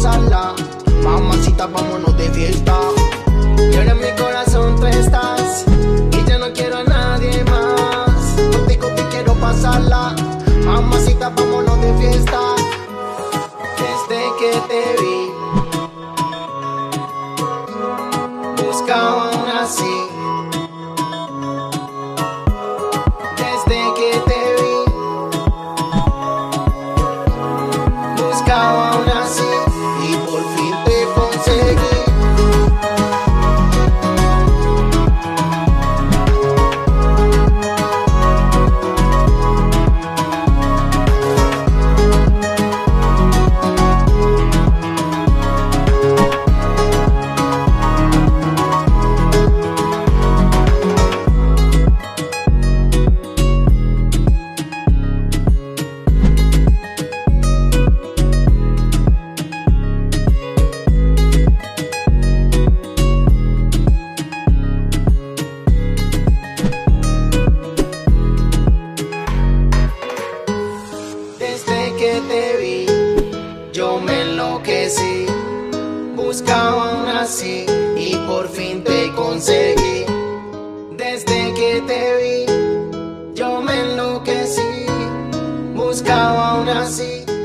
pasarla. Mamacita, vámonos de fiesta. Y ahora en mi corazón tú estás, y ya no quiero a nadie más. Contigo te quiero pasarla. Mamacita, vámonos de fiesta. Desde que te vi, buscaba una así. Desde que te vi, buscaba una así. Y por fin te conseguí. Desde que te vi, yo me enloquecí. Buscaba una así y por fin te conseguí. Desde que te vi, yo me enloquecí. Buscaba una así